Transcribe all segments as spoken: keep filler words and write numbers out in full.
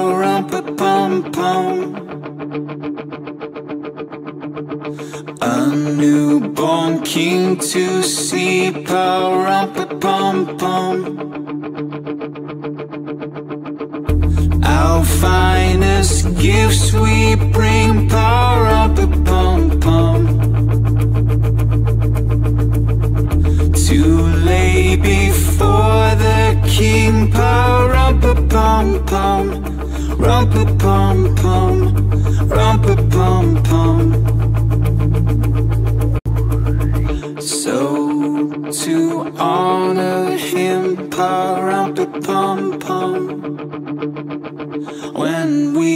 pa-rum-pa-pum-pum. A newborn king to see, pa-rum-pa-pum-pum. Our finest gifts we bring, pa-rum-pa-pum-pum, to lay before the king, pa-rum-pa-pum-pum, rum-pa-pum-pum, rum-pa-pum-pum. So to honor him, pa-rum-pa-pum-pum, when we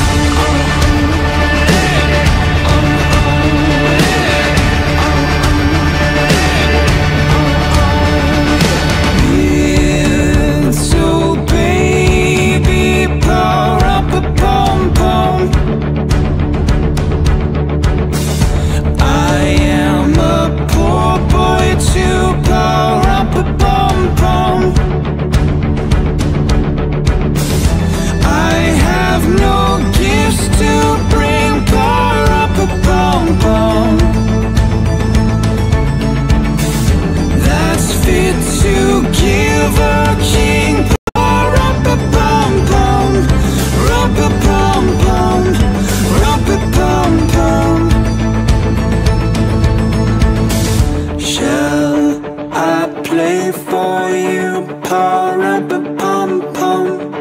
for you, pa-rum-pa-pum-pum,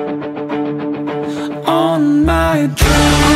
on my drum.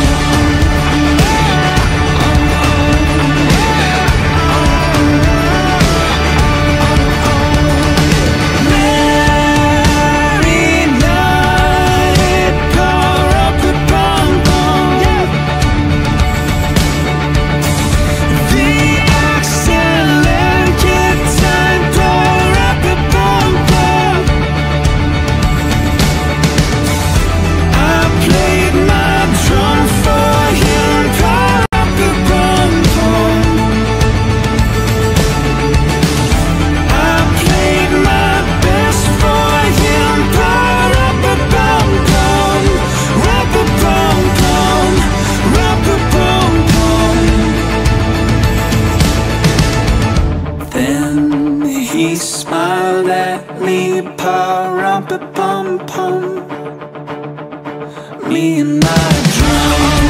He smiled at me, pa-rum-pa-pum-pum, me and my drum.